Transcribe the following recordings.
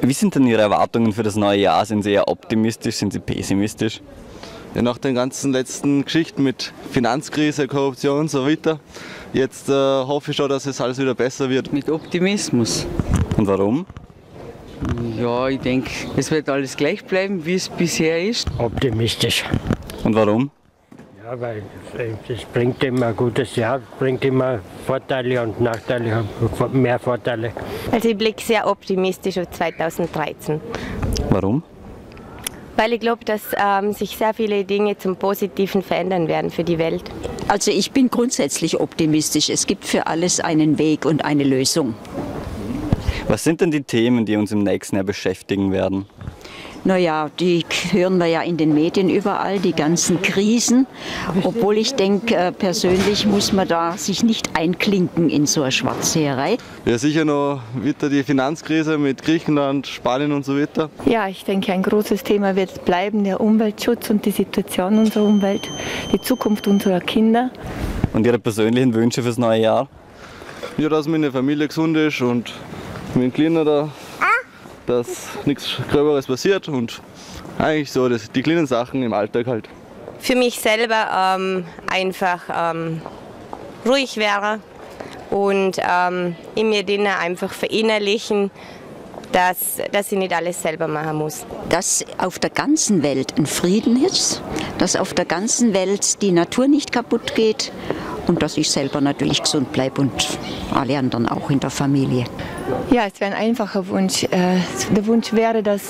Wie sind denn Ihre Erwartungen für das neue Jahr? Sind Sie eher optimistisch, sind Sie pessimistisch? Ja, nach den ganzen letzten Geschichten mit Finanzkrise, Korruption und so weiter, jetzt hoffe ich schon, dass es alles wieder besser wird. Mit Optimismus. Und warum? Ja, ich denke, es wird alles gleich bleiben, wie es bisher ist. Optimistisch. Und warum? Ja, weil es bringt immer ein gutes Jahr, bringt immer Vorteile und Nachteile, mehr Vorteile. Also ich blicke sehr optimistisch auf 2013. Warum? Weil ich glaube, dass sich sehr viele Dinge zum Positiven verändern werden für die Welt. Also ich bin grundsätzlich optimistisch. Es gibt für alles einen Weg und eine Lösung. Was sind denn die Themen, die uns im nächsten Jahr beschäftigen werden? Naja, die hören wir ja in den Medien überall, die ganzen Krisen. Obwohl ich denke, persönlich muss man da sich nicht einklinken in so eine Schwarzseherei. Ja, sicher noch wieder die Finanzkrise mit Griechenland, Spanien und so weiter. Ja, ich denke, ein großes Thema wird bleiben der Umweltschutz und die Situation unserer Umwelt, die Zukunft unserer Kinder. Und Ihre persönlichen Wünsche fürs neue Jahr? Ja, dass meine Familie gesund ist und mein Kleiner da, dass nichts Gröberes passiert und eigentlich so die kleinen Sachen im Alltag halt. Für mich selber einfach ruhig wäre und in mir drinnen einfach verinnerlichen, dass ich nicht alles selber machen muss. Dass auf der ganzen Welt ein Frieden ist, dass auf der ganzen Welt die Natur nicht kaputt geht und dass ich selber natürlich gesund bleibe und alle anderen auch in der Familie. Ja, es wäre ein einfacher Wunsch. Der Wunsch wäre, dass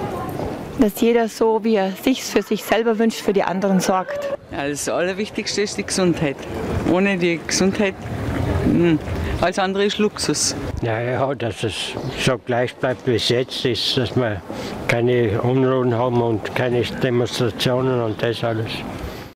jeder so, wie er sich für sich selber wünscht, für die anderen sorgt. Ja, das Allerwichtigste ist die Gesundheit. Ohne die Gesundheit, alles andere ist Luxus. Ja, dass es so gleich bleibt, wie es jetzt ist, dass wir keine Unruhen haben und keine Demonstrationen und das alles.